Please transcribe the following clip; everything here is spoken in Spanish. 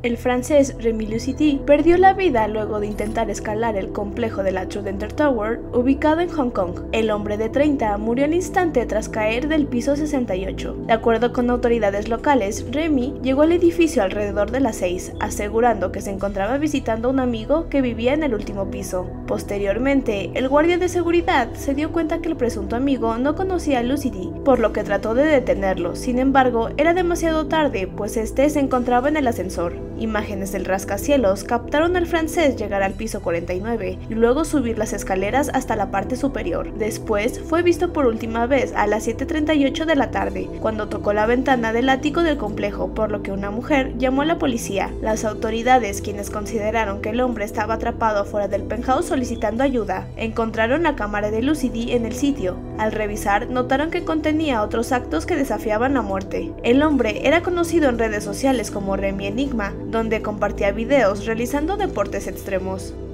El francés Rémi Lucidi perdió la vida luego de intentar escalar el complejo de la Trident Tower, ubicado en Hong Kong. El hombre de 30 murió al instante tras caer del piso 68. De acuerdo con autoridades locales, Rémi llegó al edificio alrededor de las 6, asegurando que se encontraba visitando a un amigo que vivía en el último piso. Posteriormente, el guardia de seguridad se dio cuenta que el presunto amigo no conocía a Lucidi, por lo que trató de detenerlo. Sin embargo, era demasiado tarde, pues este se encontraba en el ascensor. Imágenes del rascacielos captaron al francés llegar al piso 49 y luego subir las escaleras hasta la parte superior. Después fue visto por última vez a las 7:38 de la tarde, cuando tocó la ventana del ático del complejo, por lo que una mujer llamó a la policía. Las autoridades, quienes consideraron que el hombre estaba atrapado afuera del penthouse solicitando ayuda, encontraron la cámara de Lucidi en el sitio. Al revisar, notaron que contenía otros actos que desafiaban la muerte. El hombre era conocido en redes sociales como Rémi Enigma, donde compartía videos realizando deportes extremos.